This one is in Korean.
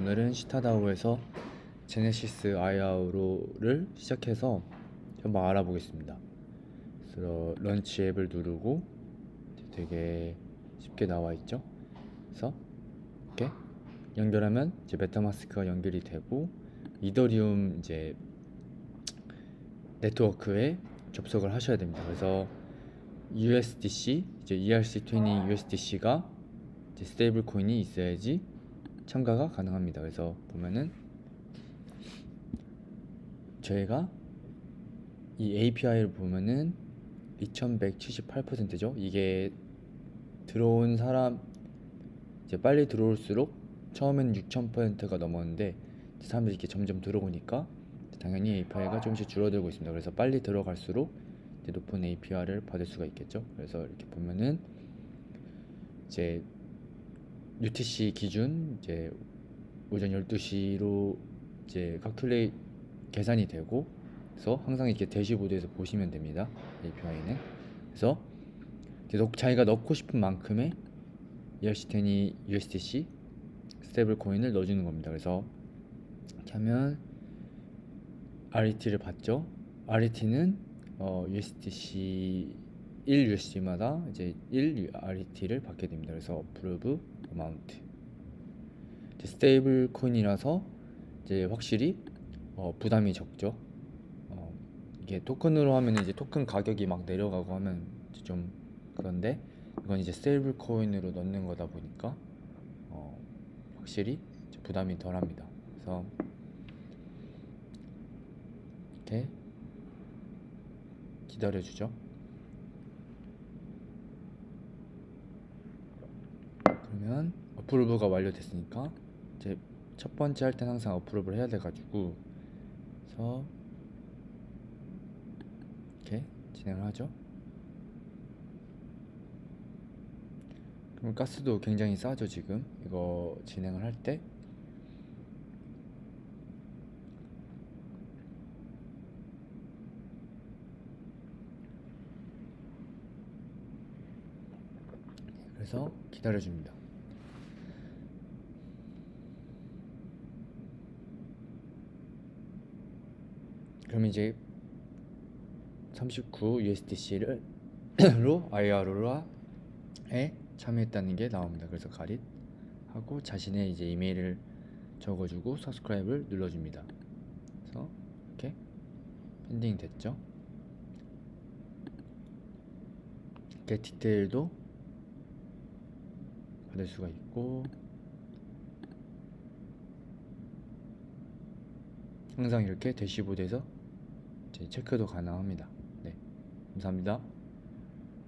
오늘은 시타다오에서 제네시스 IRO를 시작해서 한번 알아보겠습니다. 그래서 런치 앱을 누르고 되게 쉽게 나와 있죠. 그래서 이렇게 연결하면 이제 메타마스크가 연결이 되고 이더리움 이제 네트워크에 접속을 하셔야 됩니다. 그래서 USDC 이제 ERC20 USDC가 이제 스테이블 코인이 있어야지 참가가 가능합니다. 그래서 보면은 저희가 이 API를 보면은 2178%죠. 이게 들어온 사람 이제 빨리 들어올수록 처음에는 6000%가 넘었는데 사람들이 이렇게 점점 들어오니까 당연히 API가 조금씩 줄어들고 있습니다. 그래서 빨리 들어갈수록 이제 높은 API를 받을 수가 있겠죠. 그래서 이렇게 보면은 이제 UTC 기준 이제 오전 12시로 이제 calculate 계산이 되고, 그래서 항상 이렇게 대시보드에서 보시면 됩니다. API는. 그래서 자기가 넣고 싶은 만큼의 ERC20 USDC 스테이블 코인을 넣어주는 겁니다. 그래서 이렇게 하면 RET를 받죠. RET는 USDC 1 USD마다 이제 1 RET를 받게 됩니다. 그래서 approve amount. 스테이블 코인이라서 이제 확실히 부담이 적죠. 이게 토큰으로 하면 이제 토큰 가격이 막 내려가고 하면 좀 그런데 이건 이제 스테이블 코인으로 넣는 거다 보니까 확실히 부담이 덜합니다. 그래서 이렇게 기다려주죠. 그러면 어프로브가 완료됐으니까 이제 첫 번째 할 때는 항상 어프로브를 해야 돼가지고 그래서 이렇게 진행을 하죠. 그럼 가스도 굉장히 싸죠. 지금 이거 진행을 할 때. 그래서 기다려줍니다. 그럼 이제 39 USDC로 IRO에 참여했다는 게 나옵니다. 그래서 가릿 하고 자신의 이제 이메일을 적어주고 subscribe를 눌러줍니다. 그래서 이렇게 펜딩 됐죠. 이렇게 디테일도 받을 수가 있고 항상 이렇게 대시보드에서 체크도 가능합니다. 네, 감사합니다.